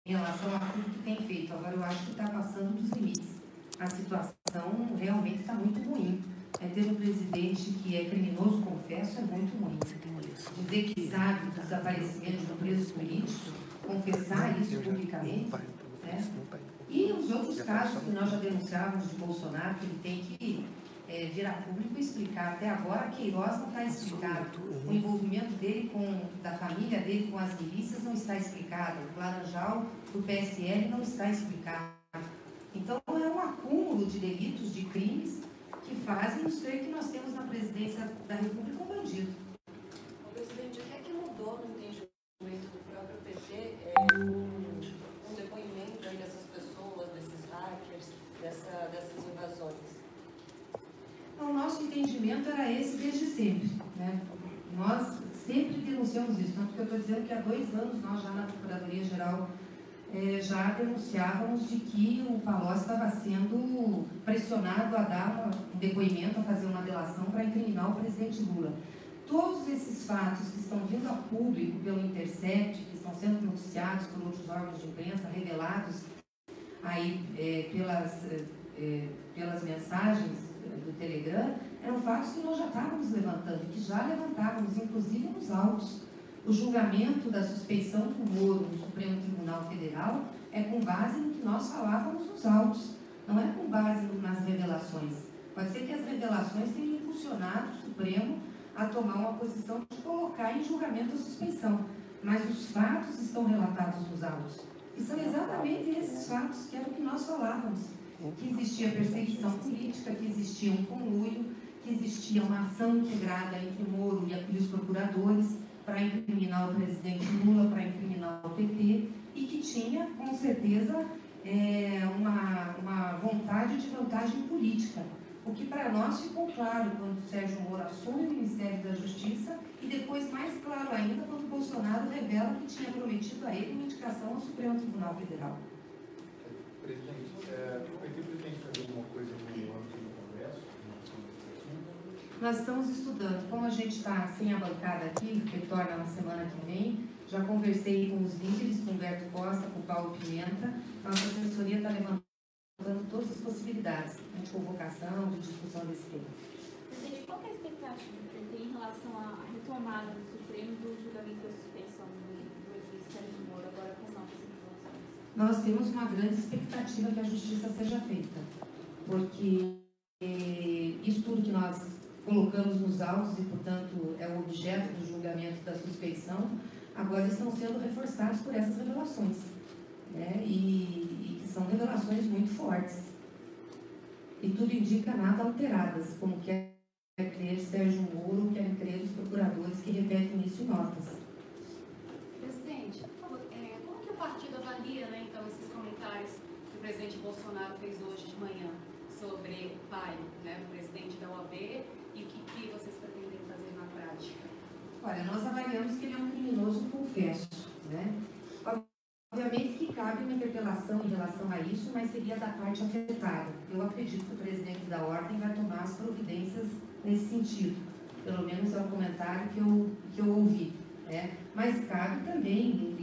em relação a tudo que tem feito. Agora, eu acho que está passando dos limites. A situação realmente está muito ruim. Ter um presidente que é criminoso, confesso, é muito ruim. Dizer que sabe do desaparecimento de presos políticos, confessar isso publicamente, né? E os outros casos que nós já denunciávamos de Bolsonaro, que ele tem que vir a público e explicar. Até agora, Queiroz não está explicado. O envolvimento dele da família dele com as milícias não está explicado. O Laranjal do PSL não está explicado. Então, é um acúmulo de delitos, de crimes, que fazem nos crer que nós temos na presidência da República um bandido. Presidente, o que é que mudou no entendimento do próprio PT com o depoimento aí dessas pessoas, desses hackers, dessas invasões? O nosso entendimento era esse desde sempre, né? Nós sempre denunciamos isso, tanto que eu estou dizendo que há 2 anos nós já na Procuradoria-Geral já denunciávamos de que o Palocci estava sendo pressionado a dar um depoimento, a fazer uma delação para incriminar o presidente Lula. Todos esses fatos que estão vindo a público pelo Intercept, que estão sendo noticiados por outros órgãos de imprensa, revelados aí pelas mensagens do Telegram, eram fatos que nós já estávamos levantando, que já levantávamos, inclusive nos autos. O julgamento da suspeição do Moro no Supremo Tribunal Federal é com base no que nós falávamos nos autos, não é com base nas revelações. Pode ser que as revelações tenham impulsionado o Supremo a tomar uma posição de colocar em julgamento a suspeição, mas os fatos estão relatados nos autos. E são exatamente esses fatos que era o que nós falávamos, que existia perseguição política, que existia um conluio, que existia uma ação integrada entre o Moro e os procuradores para incriminar o presidente Lula, para incriminar o PT, e que tinha, com certeza, uma vontade de vantagem política. O que para nós ficou claro quando o Sérgio Moro assume o Ministério da Justiça e depois mais claro ainda quando o Bolsonaro revela que tinha prometido a ele uma indicação ao Supremo Tribunal Federal. Presidente, o PT pretende fazer alguma coisa no âmbito do Congresso? Nós estamos estudando. Como a gente está sem a bancada aqui, que retorna na semana que vem, já conversei com os líderes, com o Humberto Costa, com o Paulo Pimenta. Nossa assessoria está levantando todas as possibilidades de convocação, de discussão desse tema. Presidente, qual é a expectativa que tem em relação à retomada do Supremo do julgamento da suspeição do juiz Sérgio Moro, agora com novas informações? Nós temos uma grande expectativa que a justiça seja feita, porque isso tudo que nós colocamos nos autos e, portanto, é o objeto do julgamento da suspeição, agora estão sendo reforçados por essas revelações, né? E que são revelações muito fortes. E tudo indica nada alteradas, como quer crer Sérgio Moro, quer crer os procuradores que repetem isso em notas. Presidente, como que o partido avalia, né, então, esses comentários que o presidente Bolsonaro fez hoje de manhã sobre o pai, né, o presidente da OAB, e o que vocês pretendem fazer na prática? Olha, nós avaliamos que ele é um criminoso confesso, né? Obviamente que cabe uma interpelação em relação a isso, mas seria da parte afetada. Eu acredito que o presidente da Ordem vai tomar as providências nesse sentido. Pelo menos é o comentário que eu ouvi, né? Mas cabe também,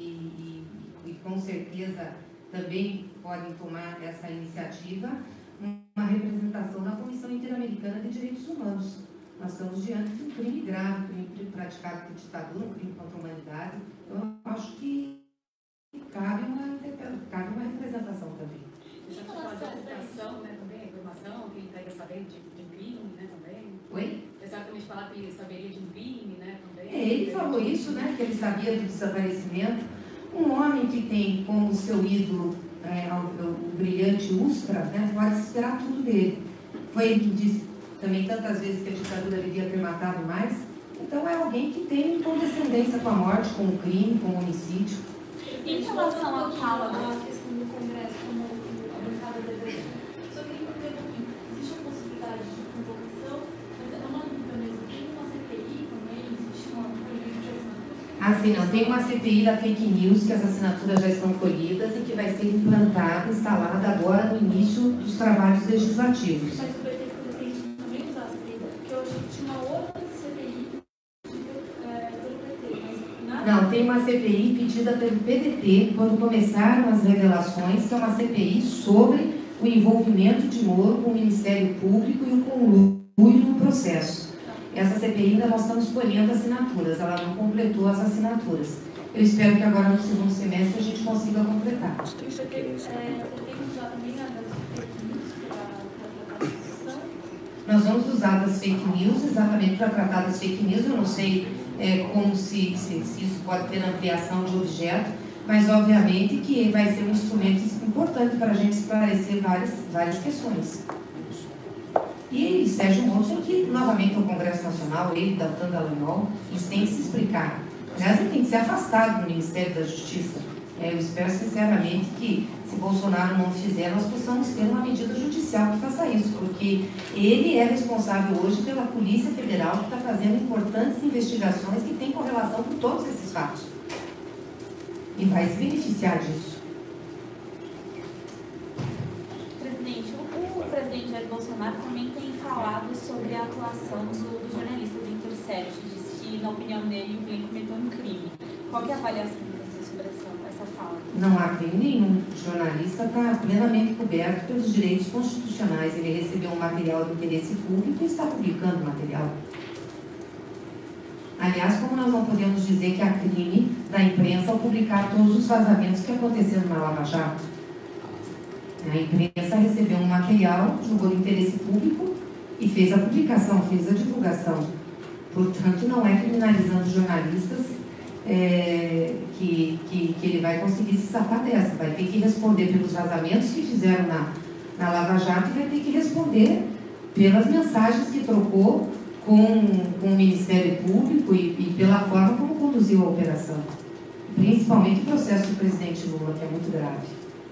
e com certeza também podem tomar essa iniciativa, uma representação na Comissão Interamericana de Direitos Humanos. Nós estamos diante de um crime grave, um crime praticado por ditadura, um crime contra a humanidade. Então, eu acho que cabe uma representação também. Você já falou de ocultação, né, também, a informação, que ele estaria sabendo de um crime, né, também? Oi? Exatamente, falar que ele saberia de um crime, né, também? Ele falou isso, né, que ele sabia do desaparecimento. Um homem que tem como seu ídolo o brilhante Ustra, né, pode esperar tudo dele. Foi ele que disse também tantas vezes que a ditadura devia ter matado mais. Então é alguém que tem condescendência com a morte, com o crime, com o homicídio. Em relação à fala a questão do Congresso, como a bancada deve. Só queria perguntar, existe a possibilidade de convocação, mas é uma dúvida mesmo. Tem uma CPI também? Existe uma colheita de assinaturas? Ah, sim, não. Tem uma CPI da fake news, que as assinaturas já estão colhidas e que vai ser implantada, instalada agora no início dos trabalhos legislativos. Mas o PT pretende também usar a CPI, porque eu achei que tinha uma outra CPI pelo PT, mas nada. Não, tem uma CPI pedida pelo PDT quando começaram as revelações, que é uma CPI sobre o envolvimento de Moro com o Ministério Público e o conluio no processo. Essa CPI ainda nós estamos colhendo assinaturas, ela não completou as assinaturas. Eu espero que agora no segundo semestre a gente consiga completar. Podemos usar também as fake news para tratar dessa questão? Nós vamos usar das fake news exatamente para tratar das fake news. Eu não sei como se isso pode ter ampliação de objeto, mas obviamente que vai ser um instrumento importante para a gente esclarecer várias questões. E Sérgio Moro tem que ir novamente ao Congresso Nacional, ele, Deltan Dallagnol, eles têm que se explicar. Aliás, ele tem que ser afastado do Ministério da Justiça. Eu espero sinceramente que, se Bolsonaro não fizer, nós possamos ter uma medida judicial que faça isso, porque ele é responsável hoje pela Polícia Federal, que está fazendo importantes investigações que têm correlação com todos esses fatos. E vai se beneficiar disso. Presidente, o presidente Jair Bolsonaro também tem falado sobre a atuação do jornalista Vitor Sérgio, diz que, na opinião dele, o Glenn cometeu um crime. Qual que é a avaliação de você sobre essa fala? Não há crime nenhum. O jornalista está plenamente coberto pelos direitos constitucionais. Ele recebeu um material de interesse público e está publicando o material. Aliás, como nós não podemos dizer que há crime da imprensa ao publicar todos os vazamentos que aconteceram na Lava Jato? A imprensa recebeu um material, julgou de interesse público e fez a publicação, fez a divulgação. Portanto, não é criminalizando jornalistas que ele vai conseguir se safar dessa. Vai ter que responder pelos vazamentos que fizeram na Lava Jato e vai ter que responder pelas mensagens que trocou com o Ministério Público e pela forma como conduziu a operação. Principalmente o processo do presidente Lula, que é muito grave.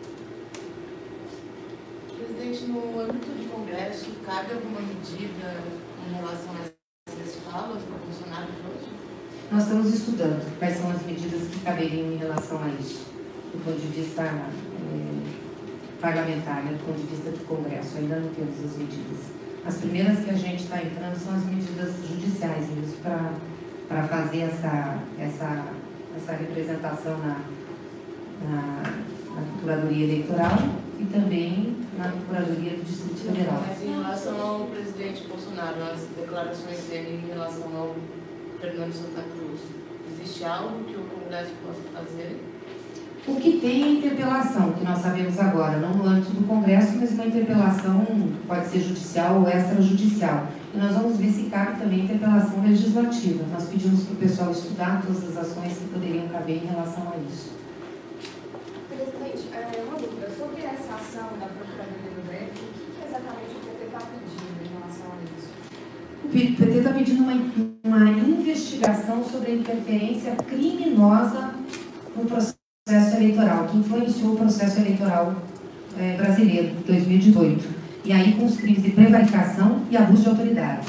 Presidente, no âmbito do Congresso, cabe alguma medida em relação a essas falas do Bolsonaro de hoje? Nós estamos estudando quais são as medidas que caberiam em relação a isso, do ponto de vista parlamentar, do ponto de vista do Congresso. Ainda não temos as medidas. As primeiras que a gente está entrando são as medidas judiciais mesmo, para fazer essa representação na Procuradoria Eleitoral e também na Procuradoria do Distrito Federal. Mas em relação ao presidente Bolsonaro, as declarações dele em relação ao Fernando Santa Cruz, existe algo que o Congresso possa fazer? O que tem é interpelação, que nós sabemos agora, não no âmbito do Congresso, mas uma interpelação pode ser judicial ou extrajudicial. E nós vamos ver se cabe também interpelação legislativa. Nós pedimos para o pessoal estudar todas as ações que poderiam caber em relação a isso. Presidente, uma dúvida sobre essa ação da Procuradoria do DF, o que exatamente o PT está pedindo em relação a isso? O PT está pedindo uma investigação sobre a interferência criminosa no processo eleitoral, que influenciou o processo eleitoral brasileiro de 2018. E aí com os crimes de prevaricação e abuso de autoridade.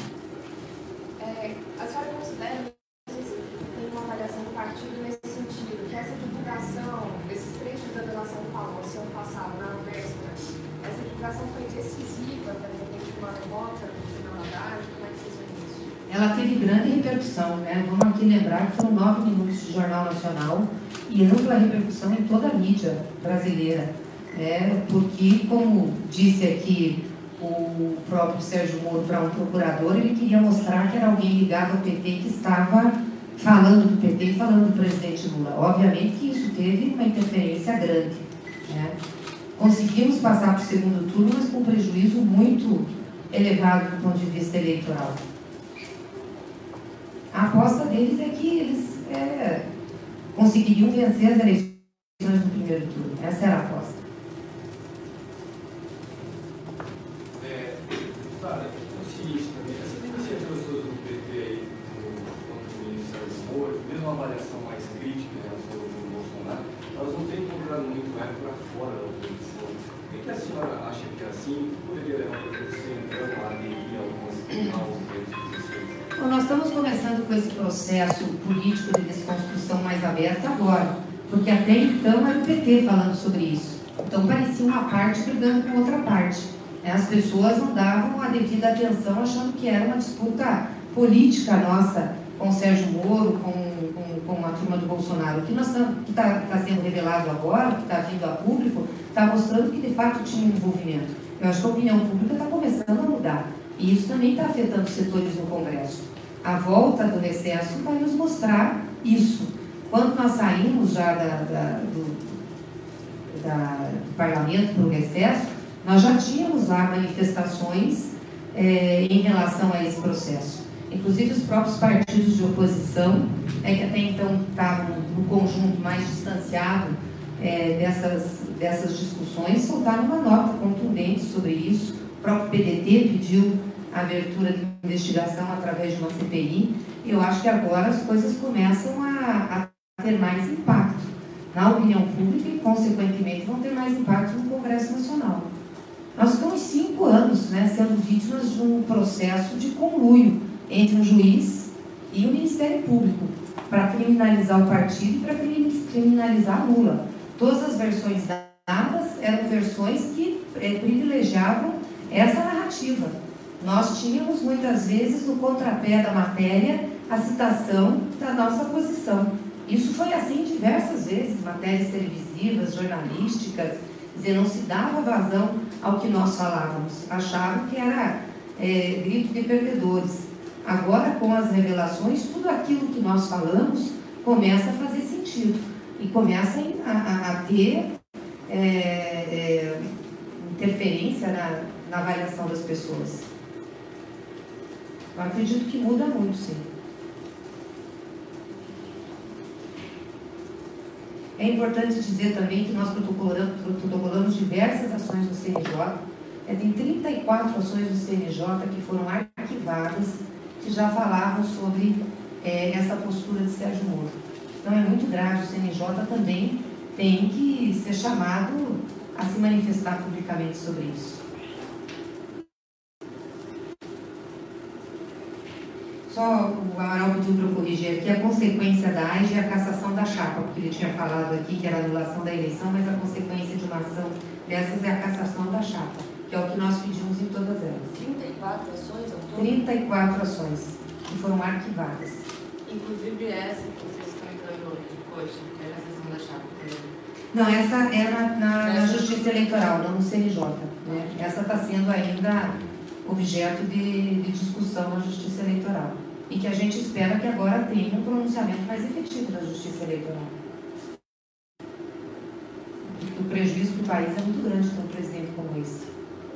A senhora considera, não sei se tem uma avaliação do partido nesse sentido, que essa divulgação, esses trechos da delação Palocci ano passado, na véspera, essa divulgação foi decisiva para de repente uma derrota no final da tarde? Como é que vocês veem isso? Ela teve grande repercussão, né? Vamos aqui lembrar que foram 9 minutos de Jornal Nacional e ampla repercussão em toda a mídia brasileira. Porque, como disse aqui o próprio Sérgio Moro para um procurador, ele queria mostrar que era alguém ligado ao PT que estava falando do PT e falando do presidente Lula. Obviamente que isso teve uma interferência grande. Conseguimos passar para o segundo turno, mas com um prejuízo muito elevado do ponto de vista eleitoral. A aposta deles é que eles conseguiriam vencer as eleições no primeiro turno. Essa era a aposta. O seguinte também, essas iniciativas todas do PT aí, do ministro Sérgio Moro, mesmo uma avaliação mais crítica em relação ao Bolsonaro, elas não têm procurado muito mais para fora da oposição. O que a senhora acha que assim poderia levar para você entrando a aderir a algumas posições? Bom, nós estamos começando com esse processo político de desconstrução mais aberto agora, porque até então era o PT falando sobre isso. Então parecia uma parte brigando com outra parte. As pessoas não davam a devida atenção, achando que era uma disputa política nossa com o Sérgio Moro, com a turma do Bolsonaro. O que está sendo revelado agora, o que está vindo a público, está mostrando que de fato tinha um envolvimento. Eu acho que a opinião pública está começando a mudar. E isso também está afetando os setores no Congresso. A volta do recesso vai nos mostrar isso. Quando nós saímos já do parlamento para o recesso, nós já tínhamos lá manifestações em relação a esse processo. Inclusive os próprios partidos de oposição, que até então estavam no conjunto mais distanciado dessas discussões, soltaram uma nota contundente sobre isso. O próprio PDT pediu a abertura de investigação através de uma CPI. Eu acho que agora as coisas começam a ter mais impacto na opinião pública e, consequentemente, vão ter mais impacto no Congresso Nacional. Nós estamos 5 anos sendo vítimas de um processo de conluio entre um juiz e o Ministério Público para criminalizar o partido e para criminalizar Lula. Todas as versões dadas eram versões que privilegiavam essa narrativa. Nós tínhamos, muitas vezes, no contrapé da matéria, a citação da nossa posição. Isso foi assim diversas vezes, matérias televisivas, jornalísticas, dizer, não se dava vazão ao que nós falávamos. Achavam que era grito de perdedores. Agora, com as revelações, tudo aquilo que nós falamos começa a fazer sentido e começa a ter interferência na avaliação das pessoas. Eu acredito que muda muito, sim. É importante dizer também que nós protocolamos diversas ações do CNJ. Tem 34 ações do CNJ que foram arquivadas, que já falavam sobre essa postura de Sérgio Moro. Então é muito grave, o CNJ também tem que ser chamado a se manifestar publicamente sobre isso. Só o Amaral pediu para eu corrigir aqui, a consequência da AIG é a cassação da chapa, porque ele tinha falado aqui que era a anulação da eleição, mas a consequência de uma ação dessas é a cassação da chapa, que é o que nós pedimos em todas elas. 34 ações ao todo? 34 ações que foram arquivadas. Inclusive essa que vocês estão entrando hoje, que é a cassação da chapa. Não, essa é na Justiça Eleitoral, não no CNJ. Essa está sendo ainda objeto de discussão na Justiça Eleitoral. E que a gente espera que agora tenha um pronunciamento mais efetivo da Justiça Eleitoral. Porque o prejuízo para o país é muito grande ter um presidente como esse.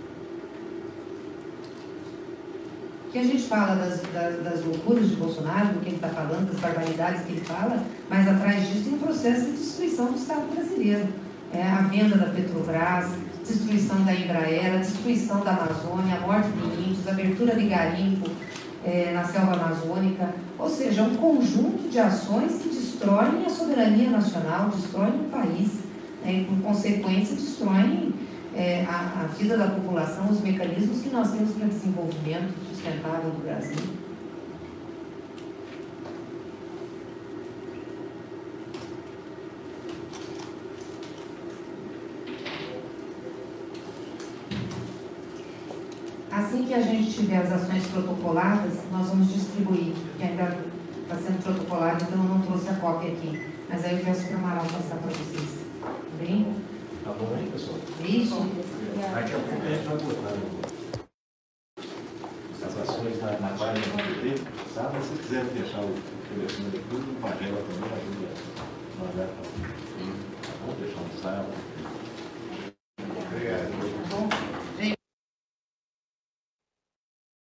Que a gente fala das loucuras de Bolsonaro, do que ele está falando, das barbaridades que ele fala, mas atrás disso tem um processo de destruição do Estado brasileiro. A venda da Petrobras, destruição da Embraer, a destruição da Amazônia, a morte de índios, a abertura de garimpo na selva amazônica, ou seja, um conjunto de ações que destroem a soberania nacional, destroem o país, e por consequência destroem a vida da população, os mecanismos que nós temos para desenvolvimento sustentável do Brasil. Assim que a gente tiver as ações protocoladas, nós vamos distribuir, que ainda está sendo protocolado, então eu não trouxe a cópia aqui. Mas aí eu peço para o Amaral passar para vocês. Tá bem? Tá bom aí, pessoal? Isso. Daqui a pouco a gente vai botar as ações na página do PT, tá? Mas se quiser fechar o telefone de tudo, no Magela também, ajuda a mandar.